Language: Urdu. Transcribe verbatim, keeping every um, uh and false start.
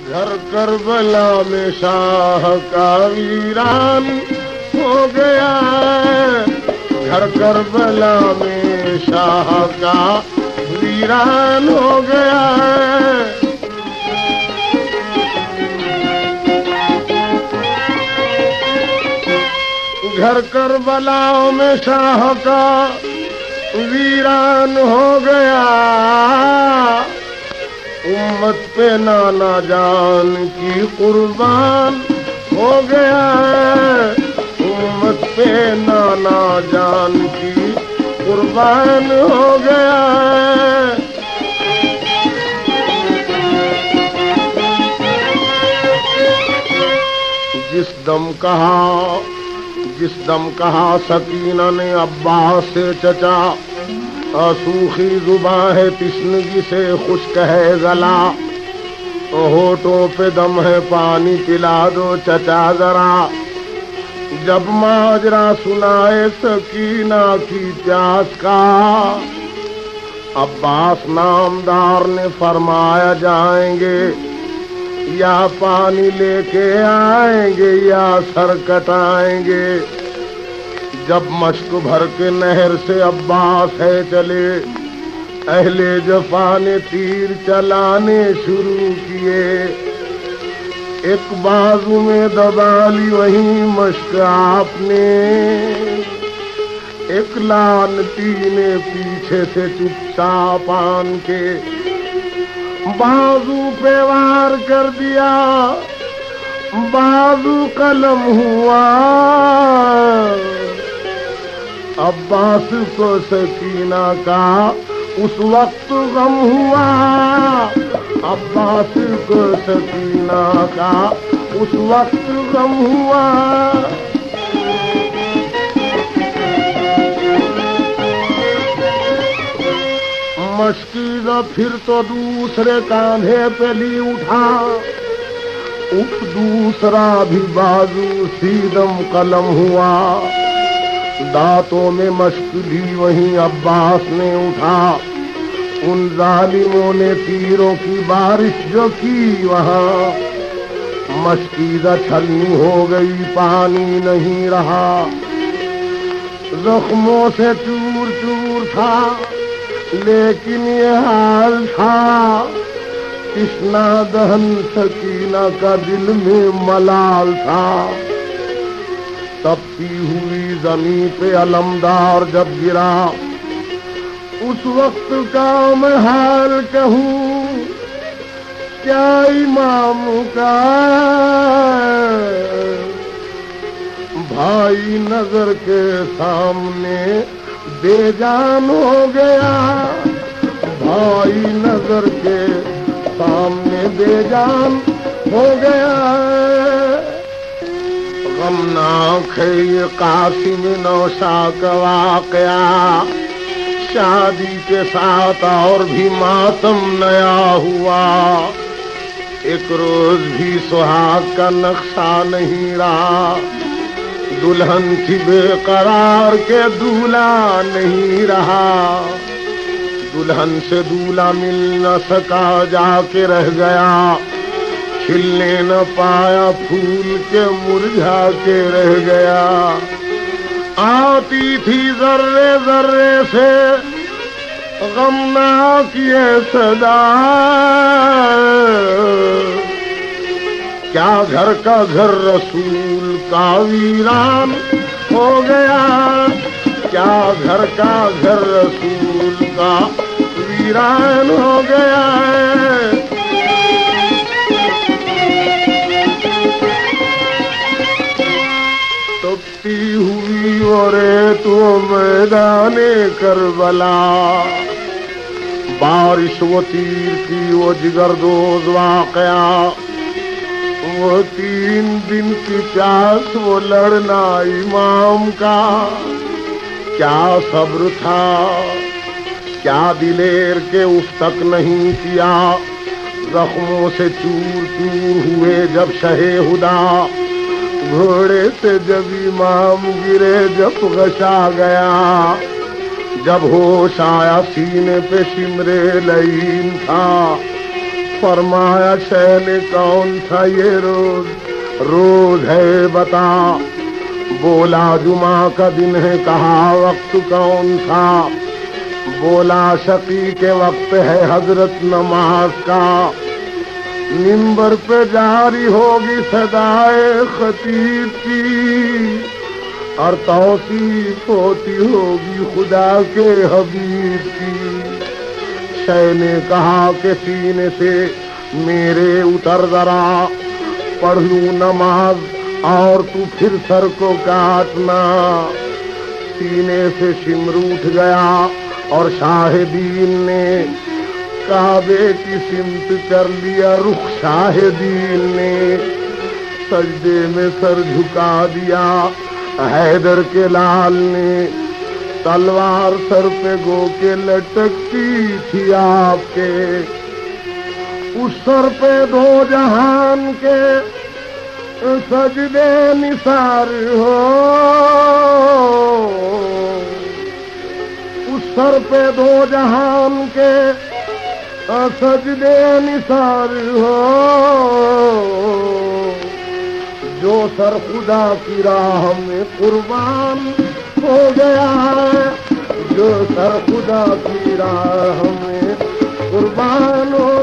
گھر کربلا میں شاہ کا ویران ہو گیا ہے، گھر کربلا میں شاہ کا ویران ہو گیا ہے۔ گھر کربلا میں شاہ کا ویران ہو گیا، امت پہ نانا جان کی قربان ہو گیا ہے، امت پہ نانا جان کی قربان ہو گیا ہے۔ جس دم کہا جس دم کہا سکینہ نے عباس سے چچا، سوکھی زباں ہے تشنگی سے خشک ہے گلا، ہونٹوں پہ دم ہے پانی پلا دو چچا ذرا۔ جب ماجرا سنائے سکینہ کی پیاس کا، عباس نامدار نے فرمایا جائیں گے یا پانی لے کے آئیں گے یا سر کٹائیں گے۔ جب مشک بھر کے نہر سے عباس ہے چلے، اہل جفا نے تیر چلانے شروع کیے، ایک بازو میں دبالی وہیں مشک آپ نے، ایک لعنتی نے پیچھے سے چپ چاپ آن کے بازو پہ وار کر دیا، بازو قلم ہوا۔ عباس کو سکینہ کا اس وقت غم ہوا، عباس کو سکینہ کا اس وقت غم ہوا۔ مشکیزہ پھر تو دوسرے کاندھے پہ لی اٹھا، اف دوسرا بھی بازو سیدم قلم ہوا، دانتوں میں مشک بھی وہیں عباس نے اٹھا۔ ان ظالموں نے تیروں کی بارش جو کی وہاں، مشکیزہ چھلنی ہو گئی پانی نہیں رہا، زخموں سے چور چور تھا لیکن یہ حال تھا، تشنا دہن سکینہ کا دل میں ملال تھا۔ تپتی ہوئی زمین پہ علمدار جب گرا، اس وقت کا میں حال کہوں کیا امام کا، بھائی نظر کے سامنے بے جان ہو گیا، بھائی نظر کے سامنے بے جان ہو گیا۔ غمناک ہے یہ قاسم نوشا کا واقعہ، شادی کے ساتھ اور بھی ماتم نیا ہوا، ایک روز بھی سہاگ کا نقشہ نہیں رہا، دلہن تھی بے قرار کے دولہا نہیں رہا، دلہن سے دولہا مل نہ سکا جا کے رہ گیا، کھلنے نہ پایا پھول کے مرجھا کے رہ گیا، آتی تھی ذرے ذرے سے غمناک یہ صدا، کیا گھر کا گھر رسول کا ویران ہو گیا، کیا گھر کا گھر رسول کا ویران ہو گیا ہے۔ تپتی ہوئی اور تو میدان کربلا، بارش و تیر کی وہ جگردوز واقعہ، وہ تین دن کی پیاس وہ لڑنا امام کا، کیا صبر تھا کیا دلیر کے اس تک نہیں کیا، زخموں سے چور چور ہوئے جب شہ ہدا، گھوڑے سے جب امام گرے جب غشا گیا، جب ہوش آیا سینے پہ شمرے لعین تھا، فرمایا شین کون تھا یہ روز؟ روز ہے بتا. بولا جمعہ کا دن ہے. کہا وقت کون تھا؟ بولا شقی کے وقت ہے حضرت نماز کا. منبر پہ جاری ہوگی صدائے خطیب کی اور توصیف ہوتی ہوگی خدا کے حبیب کی. شے نے کہا کہ سینے سے میرے اتر ذرا پڑھ لوں نماز اور تو پھر سر کو کاٹنا. سینے سے شمر اٹھ گیا اور شاہدین نے کعبے کی سمت کر لیا. رخ شاہدین نے سجدے میں سر جھکا دیا. حیدر کے لال نے تلوار سر پہ گو کے لٹکتی تھی آپ کے. اس سر پہ دو جہان کے سجدے نثار ہو. اس سر پہ دو جہان کے سجدے نثار ہو. جو سر خدا کی راہ میں قربان ہو گیا ہے. جو سر خدا کی راہ میں قربان ہو